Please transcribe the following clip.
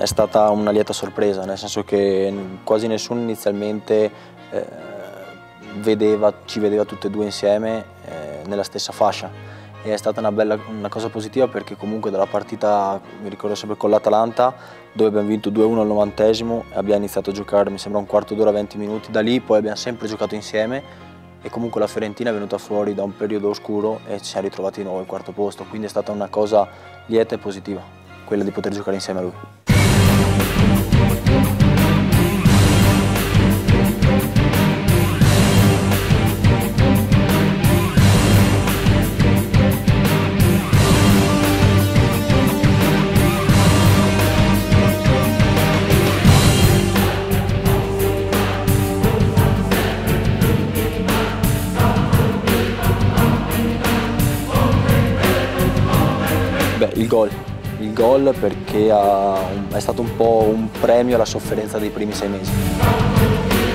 stata una lieta sorpresa, nel senso che quasi nessuno inizialmente ci vedeva tutte e due insieme nella stessa fascia, e è stata una cosa positiva, perché comunque dalla partita, mi ricordo sempre con l'Atalanta, dove abbiamo vinto 2-1 al 90esimo e abbiamo iniziato a giocare, mi sembra un quarto d'ora, 20 minuti, da lì poi abbiamo sempre giocato insieme, e comunque la Fiorentina è venuta fuori da un periodo oscuro e ci siamo ritrovati di nuovo al quarto posto, quindi è stata una cosa lieta e positiva, quella di poter giocare insieme a lui. Beh, il gol perché è stato un po' un premio alla sofferenza dei primi 6 mesi.